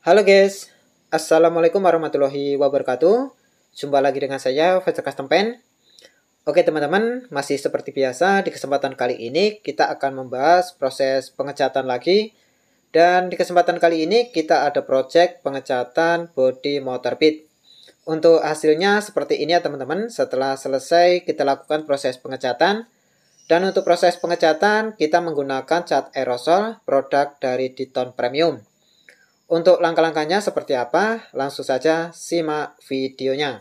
Halo guys, Assalamualaikum warahmatullahi wabarakatuh. Jumpa lagi dengan saya, Fajar Custom Pen. Oke teman-teman, masih seperti biasa, di kesempatan kali ini kita akan membahas proses pengecatan lagi. Dan di kesempatan kali ini kita ada project pengecatan bodi motor pit. Untuk hasilnya seperti ini ya teman-teman, setelah selesai kita lakukan proses pengecatan. Dan untuk proses pengecatan kita menggunakan cat aerosol produk dari Diton Premium. Untuk langkah-langkahnya seperti apa? Langsung saja simak videonya.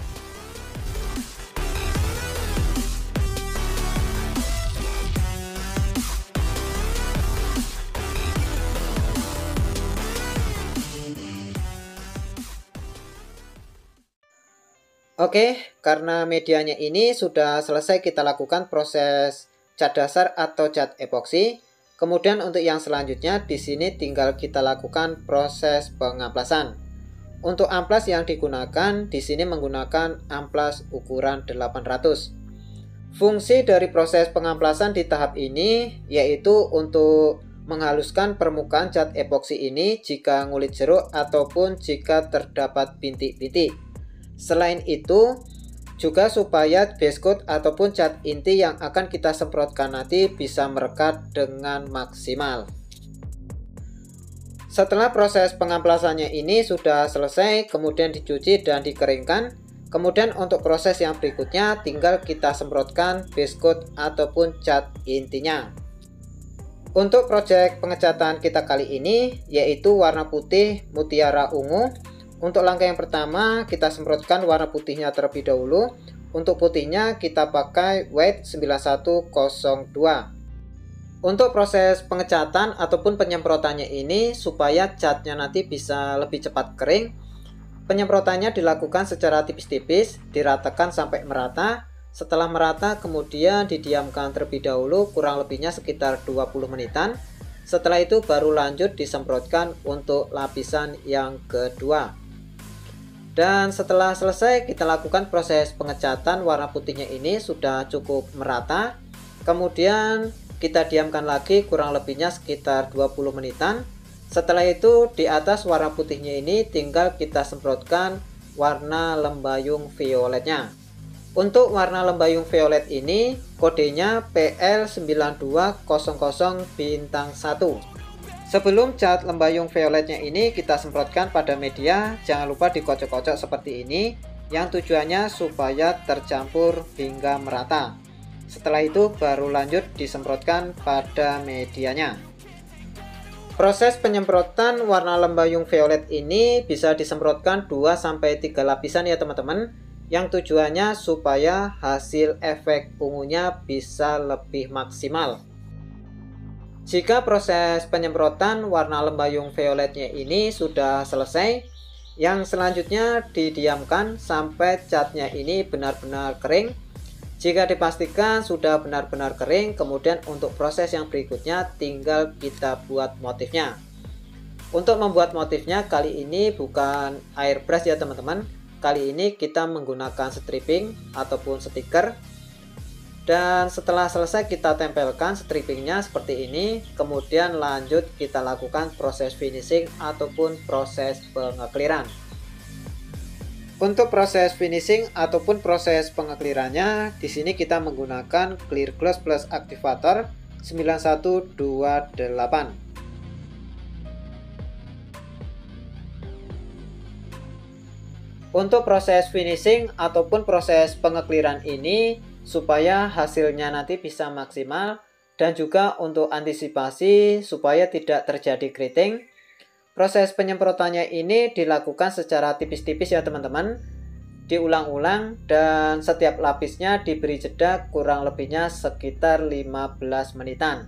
Oke, karena medianya ini sudah selesai kita lakukan proses cat dasar atau cat epoksi. Kemudian untuk yang selanjutnya di sini tinggal kita lakukan proses pengamplasan. Untuk amplas yang digunakan di sini menggunakan amplas ukuran 800. Fungsi dari proses pengamplasan di tahap ini yaitu untuk menghaluskan permukaan cat epoksi ini jika ngulit jeruk ataupun jika terdapat bintik-bintik. Selain itu, juga supaya base coat ataupun cat inti yang akan kita semprotkan nanti bisa merekat dengan maksimal. Setelah proses pengamplasannya ini sudah selesai, kemudian dicuci dan dikeringkan. Kemudian untuk proses yang berikutnya tinggal kita semprotkan base coat ataupun cat intinya. Untuk project pengecatan kita kali ini yaitu warna putih mutiara ungu. Untuk langkah yang pertama kita semprotkan warna putihnya terlebih dahulu. Untuk putihnya kita pakai white 9102. Untuk proses pengecatan ataupun penyemprotannya ini supaya catnya nanti bisa lebih cepat kering, penyemprotannya dilakukan secara tipis-tipis, diratakan sampai merata. Setelah merata kemudian didiamkan terlebih dahulu kurang lebihnya sekitar 20 menitan. Setelah itu baru lanjut disemprotkan untuk lapisan yang kedua. Dan setelah selesai kita lakukan proses pengecatan, warna putihnya ini sudah cukup merata. Kemudian kita diamkan lagi kurang lebihnya sekitar 20 menitan. Setelah itu di atas warna putihnya ini tinggal kita semprotkan warna lembayung violetnya. Untuk warna lembayung violet ini kodenya PL9200-1. Sebelum cat lembayung violetnya ini kita semprotkan pada media, jangan lupa dikocok-kocok seperti ini yang tujuannya supaya tercampur hingga merata. Setelah itu baru lanjut disemprotkan pada medianya. Proses penyemprotan warna lembayung violet ini bisa disemprotkan 2-3 lapisan ya teman-teman, yang tujuannya supaya hasil efek ungunya bisa lebih maksimal. Jika proses penyemprotan warna lembayung violetnya ini sudah selesai, yang selanjutnya didiamkan sampai catnya ini benar-benar kering. Jika dipastikan sudah benar-benar kering, kemudian untuk proses yang berikutnya tinggal kita buat motifnya. Untuk membuat motifnya kali ini bukan airbrush ya teman-teman. Kali ini kita menggunakan stripping ataupun stiker. Dan setelah selesai kita tempelkan strippingnya seperti ini. Kemudian lanjut kita lakukan proses finishing ataupun proses pengekliran. Untuk proses finishing ataupun proses pengeklirannya di sini kita menggunakan Clear Gloss Plus Activator 9128. Untuk proses finishing ataupun proses pengekliran ini supaya hasilnya nanti bisa maksimal dan juga untuk antisipasi supaya tidak terjadi keriting, proses penyemprotannya ini dilakukan secara tipis-tipis ya teman-teman, diulang-ulang dan setiap lapisnya diberi jeda kurang lebihnya sekitar 15 menitan.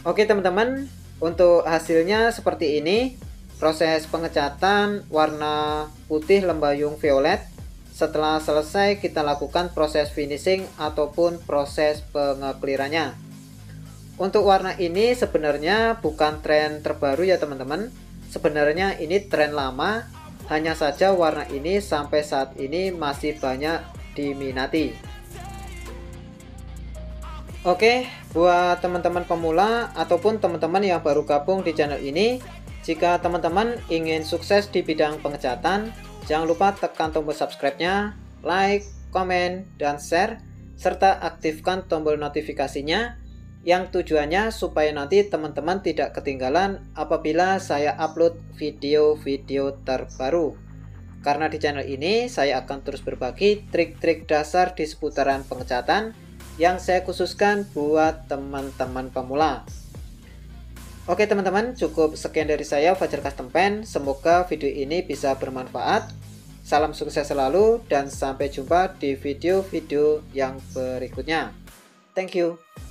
Oke teman-teman, untuk hasilnya seperti ini. Proses pengecatan warna putih lembayung violet. Setelah selesai kita lakukan proses finishing ataupun proses pengeklirannya. Untuk warna ini sebenarnya bukan tren terbaru ya teman-teman. Sebenarnya ini tren lama, hanya saja warna ini sampai saat ini masih banyak diminati. Oke, buat teman-teman pemula ataupun teman-teman yang baru gabung di channel ini, jika teman-teman ingin sukses di bidang pengecatan, jangan lupa tekan tombol subscribe-nya, like, komen, dan share, serta aktifkan tombol notifikasinya, yang tujuannya supaya nanti teman-teman tidak ketinggalan apabila saya upload video-video terbaru. Karena di channel ini saya akan terus berbagi trik-trik dasar di seputaran pengecatan yang saya khususkan buat teman-teman pemula. Oke teman-teman, cukup sekian dari saya, Fajar Custom Paint. Semoga video ini bisa bermanfaat. Salam sukses selalu dan sampai jumpa di video-video yang berikutnya. Thank you.